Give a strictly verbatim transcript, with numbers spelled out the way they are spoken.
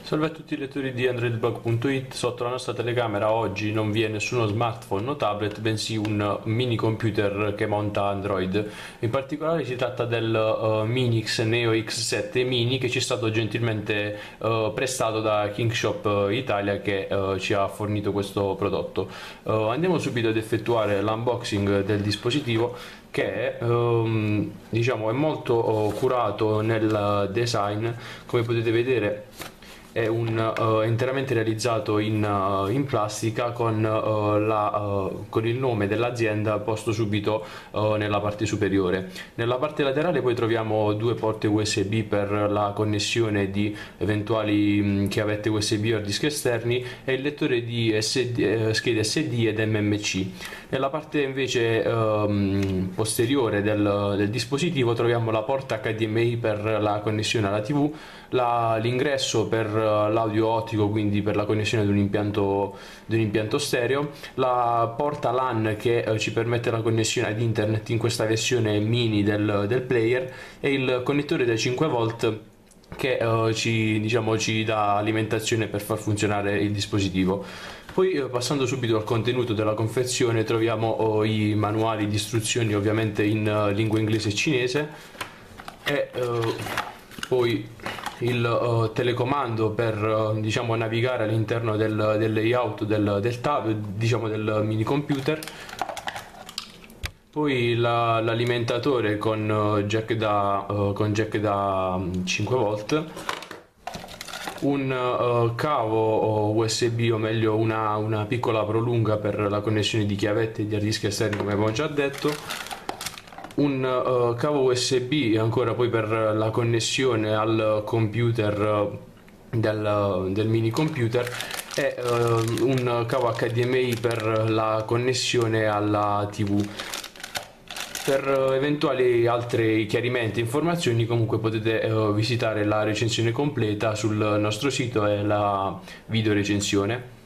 Salve a tutti i lettori di Androidblog punto it. Sotto la nostra telecamera oggi non vi è nessuno smartphone o tablet, bensì un mini computer che monta Android. In particolare si tratta del uh, Minix Neo X sette Mini, che ci è stato gentilmente uh, prestato da Kingshop Italia, che uh, ci ha fornito questo prodotto. Uh, andiamo subito ad effettuare l'unboxing del dispositivo, che um, diciamo è molto uh, curato nel design. Come potete vedere è un, uh, interamente realizzato in, uh, in plastica con, uh, la, uh, con il nome dell'azienda posto subito uh, nella parte superiore. Nella parte laterale poi troviamo due porte U S B per la connessione di eventuali mh, chiavette U S B o dischi esterni, e il lettore di S D, eh, schede S D ed M M C. Nella parte invece um, posteriore del, del dispositivo troviamo la porta H D M I per la connessione alla tivù, l'ingresso per l'audio ottico, quindi per la connessione di un impianto, di un impianto stereo, la porta LAN che eh, ci permette la connessione ad internet in questa versione mini del, del player, e il connettore da cinque volt che eh, ci, diciamo, ci dà alimentazione per far funzionare il dispositivo. Poi eh, passando subito al contenuto della confezione, troviamo oh, i manuali di istruzioni, ovviamente in uh, lingua inglese e cinese, e uh, poi il uh, telecomando per uh, diciamo navigare all'interno del, del layout del, del tab, diciamo del mini computer. Poi l'alimentatore la, con, uh, jack da, uh, con jack da cinque volt, un uh, cavo U S B, o meglio una, una piccola prolunga per la connessione di chiavette e di hard disk esterni, come abbiamo già detto, un uh, cavo U S B ancora poi per la connessione al computer uh, del, del mini computer, e uh, un cavo H D M I per la connessione alla tivù. Per uh, eventuali altri chiarimenti e informazioni comunque potete uh, visitare la recensione completa sul nostro sito e la video recensione.